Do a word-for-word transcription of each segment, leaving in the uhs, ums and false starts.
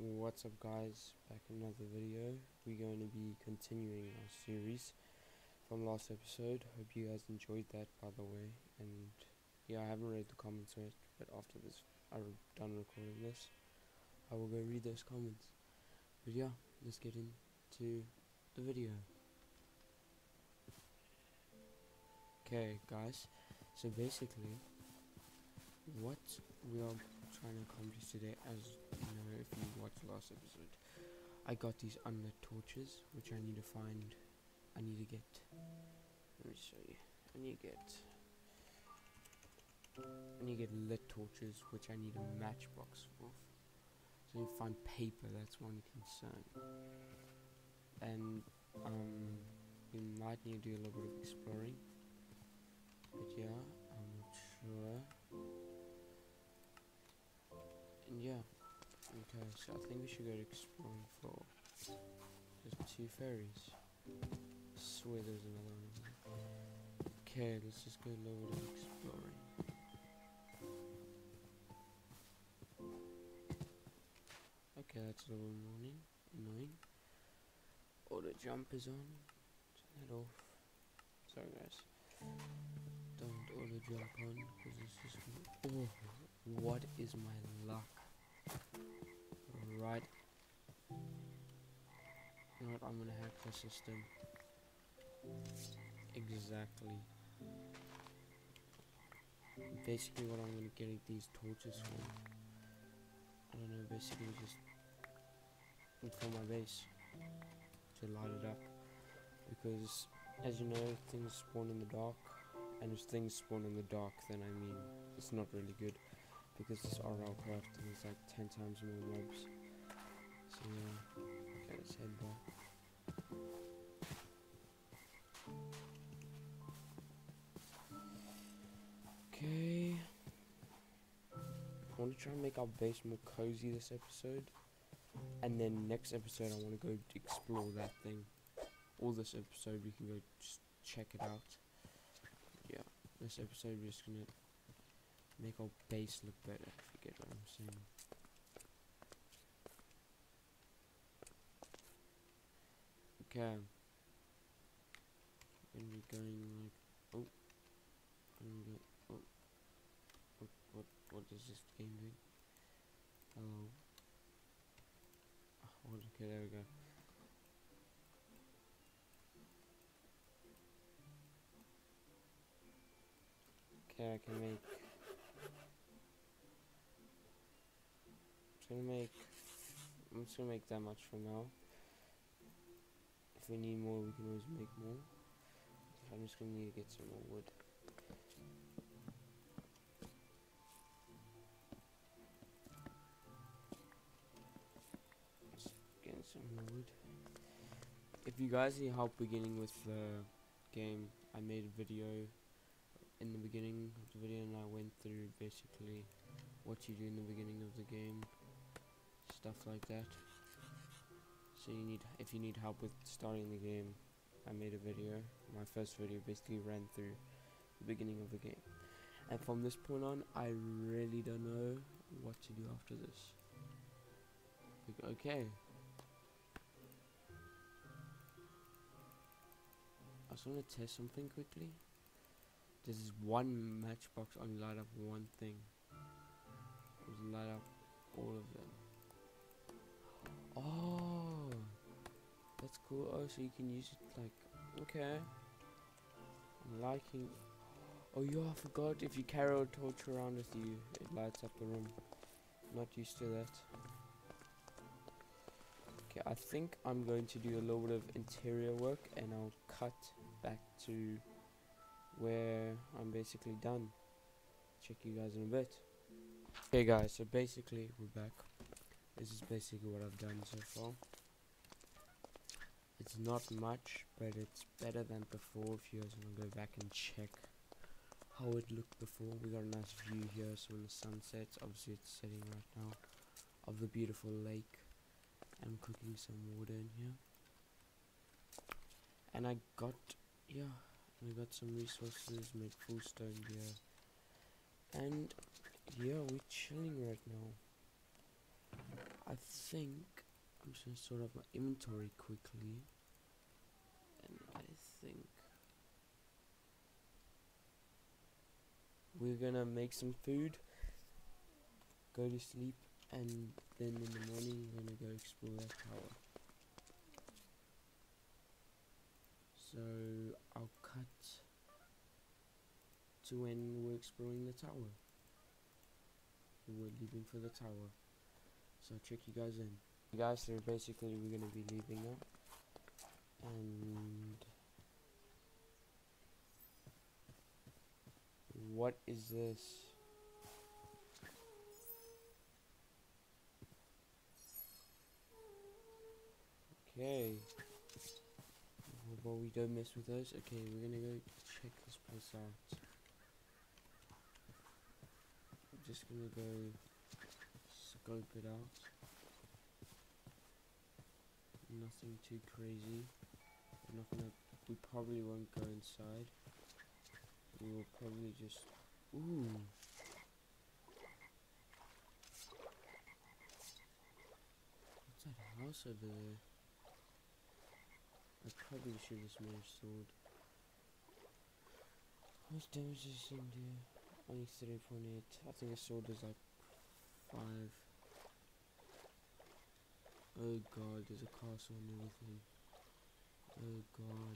What's up guys, back in another video. We're going to be continuing our series from last episode. Hope you guys enjoyed that, by the way. And yeah, I haven't read the comments yet, but after this I'm done recording this, I will go read those comments. But yeah, let's get into the video. Okay guys, so basically what we are trying to accomplish today, as you know if you watched last episode, I got these unlit torches which I need to find. I need to get, let me show you, I need to get I need to get lit torches which I need a matchbox for. So you find paper, that's one concern. And um we might need to do a little bit of exploring, but yeah, I'm not sure. And yeah, okay, so I think we should go to exploring for there's two fairies. I swear there's another one. Okay, let's just go a little bit of exploring. Okay, that's a little annoying. Annoying. Auto jump is on. Turn that off. Sorry guys. Don't auto jump on because it's just gonna, oh, what is my luck? Right. You know what, I'm gonna hack the system. Exactly. Basically what I'm gonna get these torches for, I don't know, basically just for my base to light it up, because as you know, things spawn in the dark, and if things spawn in the dark, then I mean it's not really good, because it's Rlcraft and it's like ten times more mobs. So yeah, okay, let's head back. Okay, I want to try and make our base more cozy this episode, and then next episode I want to go explore that thing. Or this episode we can go just check it out. Yeah, this episode we're just gonna make our base look better, if you get what I'm saying. Okay, when we're going like, oh, and we go, oh, what, what, what is this game doing? Hello. Oh, okay, there we go. Okay, I can make, I'm just gonna make, I'm just gonna make that much for now. If we need more, we can always make more. So I'm just gonna need to get some more wood. Just getting some more wood. If you guys need help beginning with the game, I made a video in the beginning of the video, and I went through basically what you do in the beginning of the game, stuff like that. So you need, if you need help with starting the game, I made a video. My first video basically ran through the beginning of the game, and from this point on I really don't know what to do after this. Okay, I just want to test something quickly. This is one matchbox only light up one thing. Just light up all of them. Oh, that's cool. Oh, so you can use it like, okay, I'm liking. Oh yeah, I forgot, if you carry a torch around with you, it lights up the room. Not used to that. Okay, I think I'm going to do a little bit of interior work, and I'll cut back to where I'm basically done. Check you guys in a bit. Okay guys, so basically we're back. This is basically what I've done so far. It's not much, but it's better than before. If you guys want to go back and check how it looked before, we got a nice view here. So when the sun sets, obviously it's setting right now, of the beautiful lake. I'm cooking some water in here, and I got, yeah, I got some resources, made full stone here, and yeah, we're chilling right now. I I think I'm just gonna sort out my inventory quickly, and I think we're gonna make some food, go to sleep, and then in the morning we're gonna go explore that tower. So I'll cut to when we're exploring the tower. We're leaving for the tower. So I'll check you guys in. Guys, so basically we're gonna be leaving now. And what is this? Okay. Well, we don't mess with those. Okay, we're gonna go check this place out. I'm just gonna go scope it out. Nothing too crazy. We're not gonna. We probably won't go inside. We will probably just. Ooh. What's that house over there? I probably should have made a sword. How much damage does this thing do? Only three point eight. I think a sword is like five. Oh god, there's a castle and everything. Oh god.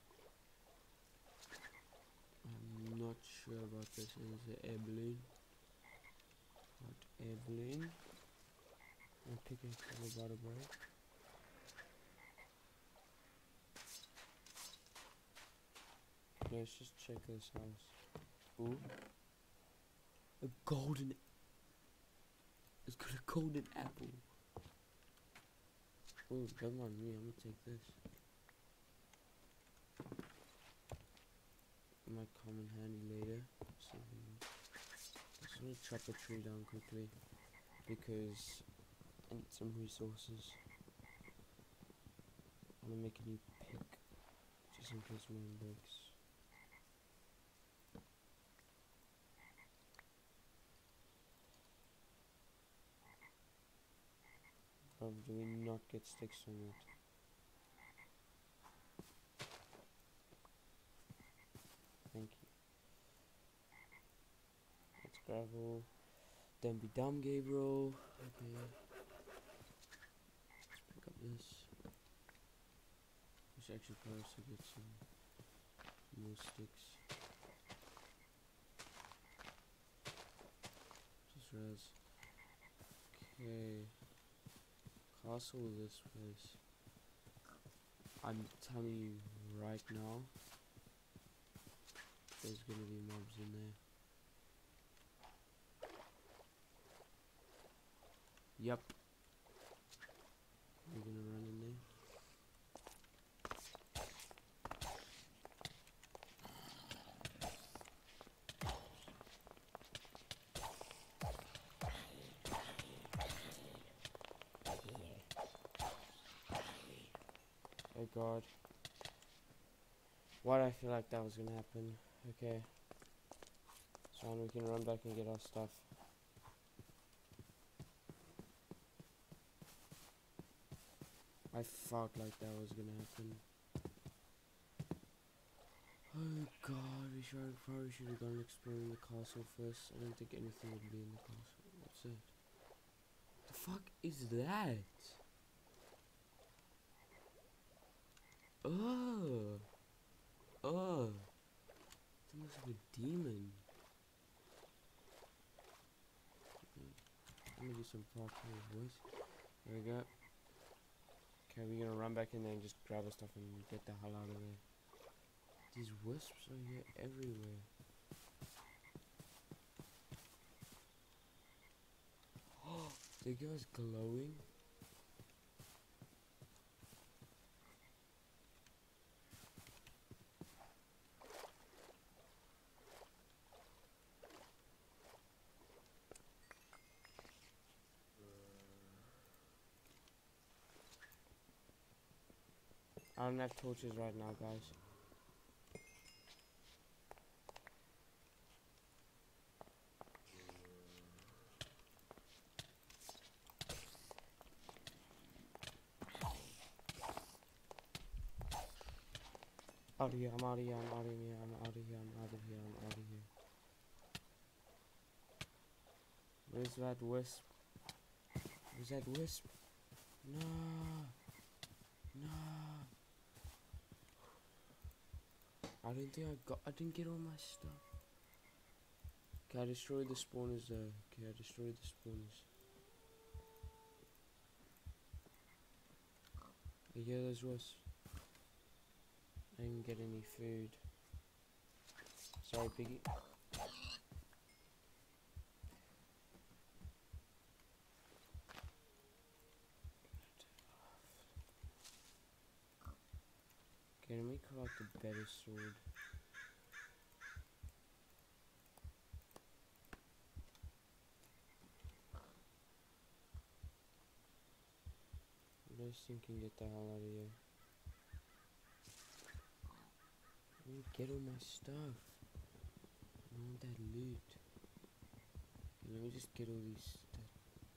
I'm not sure about this. There's an air balloon. Hot air balloon. I'm picking up about a break. Let's just check this house. Ooh. A golden. It's got a golden apple. Oh, come on me, I'm gonna take this. It might come in handy later. So, just gonna chop a tree down quickly because I need some resources. I'm gonna make a new pick just in case mine breaks. Or do we not get sticks from it? Thank you. Let's gravel. Don't be dumb, Gabriel. Okay. Let's pick up this. We should actually probably also get some more sticks. Just res. Okay. Castle this place. I'm telling you right now, there's gonna be mobs in there. Yep. We're gonna run in there. Oh god. Why did I feel like that was gonna happen? Okay. So we can run back and get our stuff. I felt like that was gonna happen. Oh god, we should probably should have gone exploring the castle first. I don't think anything would be in the castle. What's it? The fuck is that? Oh, oh, that looks like a demon. I'm gonna do some parkour, boys. There we go. Okay, we're gonna run back in there and just grab our stuff and get the hell out of there. These wisps are here everywhere. Oh, the guy's glowing. I don't have torches right now, guys. Out of here, I'm out of here, I'm out of here, I'm out of here, I'm out of here, I'm out of here. Where's that wisp? Where's that wisp? No! No! I don't think I got, I didn't get all my stuff. Okay, I destroyed the spawners though. Okay, I destroyed the spawners. I hear those wasps. I didn't get any food. Sorry, piggy. Okay, let me craft a better sword. I just thinking, get the hell out of here. I didn't get all my stuff. I want that loot. Okay, let me just get all these stuff.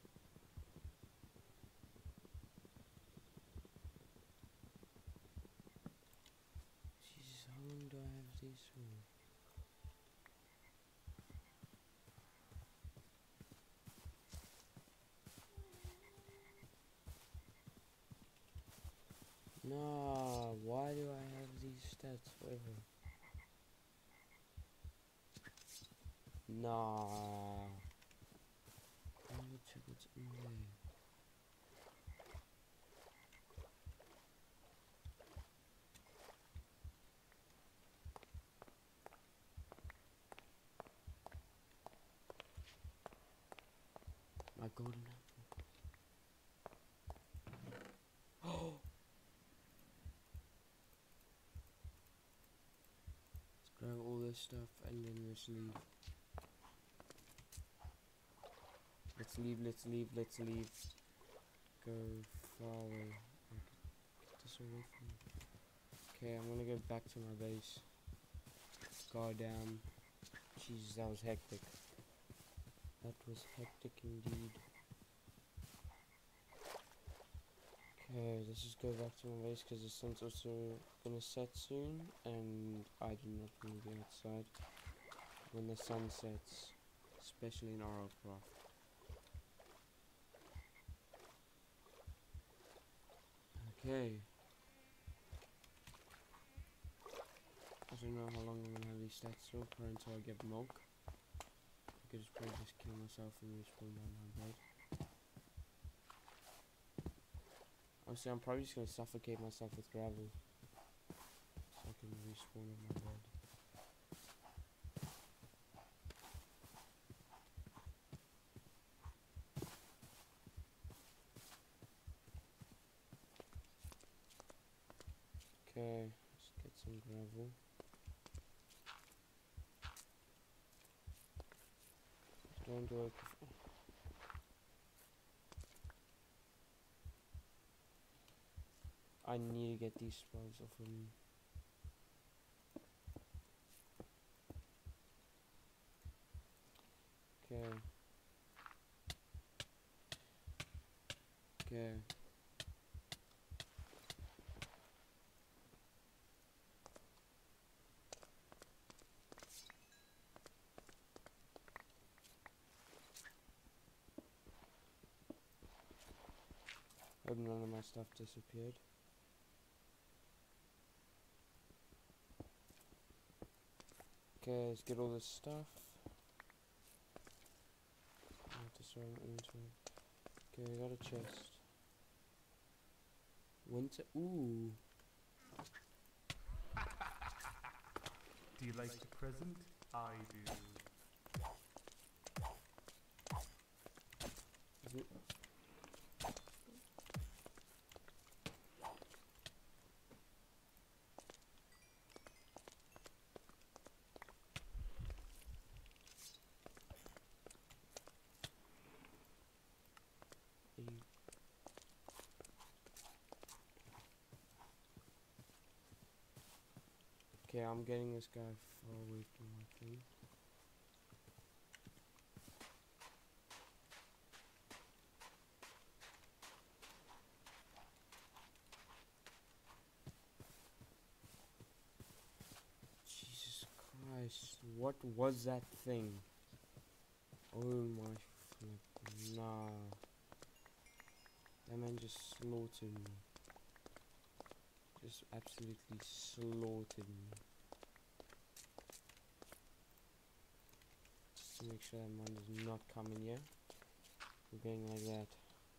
Jesus, how long do I have these for? Nah, why do I have these stats forever? Nah. I never check what's in there. My golden apple. Oh! Let's grab all this stuff and then let's leave. Let's leave, let's leave, let's leave. Go far away. Get this away from me. Okay, I'm gonna go back to my base. God damn. Jesus, that was hectic. That was hectic indeed. Okay, let's just go back to my base because the sun's also gonna set soon, and I do not want to be outside when the sun sets, especially in Rlcraft. Okay. I don't know how long I'm gonna have these stats for, probably until I get milk. I could just probably just kill myself and respawn by my bed. Honestly, I'm probably just gonna suffocate myself with gravel so I can respawn on my bed. Okay, let's get some gravel. Don't work. I need to get these sprouts off of me. Okay. Okay. Hope none of my stuff disappeared. Okay, let's get all this stuff. I have to throw it into it. Okay, we got a chest. Winter. Ooh. Do you like the present? I do. Is it? Okay, I'm getting this guy far away from my thing. Christ, what was that thing? Oh my flip, nah. That man just slaughtered me. Just absolutely slaughtered me. Just to make sure that man does not come in here. We're going like that.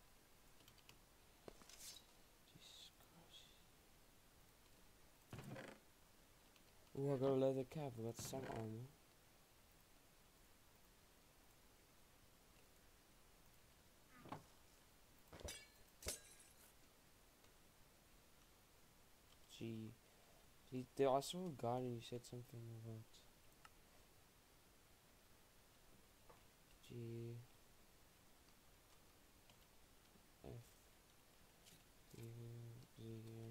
Jesus Christ. Oh, I got a leather cap, I got some armor. Gee. He, there, I saw a guy and he said something about G F U Z.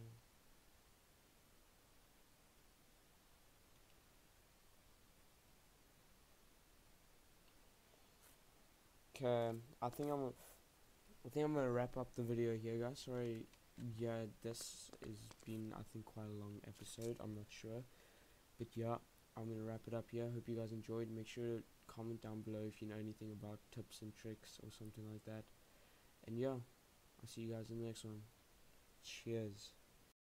Okay, I think I'm I think I'm gonna wrap up the video here, guys. Sorry, yeah, this has been I think quite a long episode. I'm not sure, but yeah, I'm gonna wrap it up here. Hope you guys enjoyed. Make sure to comment down below if you know anything about tips and tricks or something like that. And yeah, I'll see you guys in the next one. Cheers.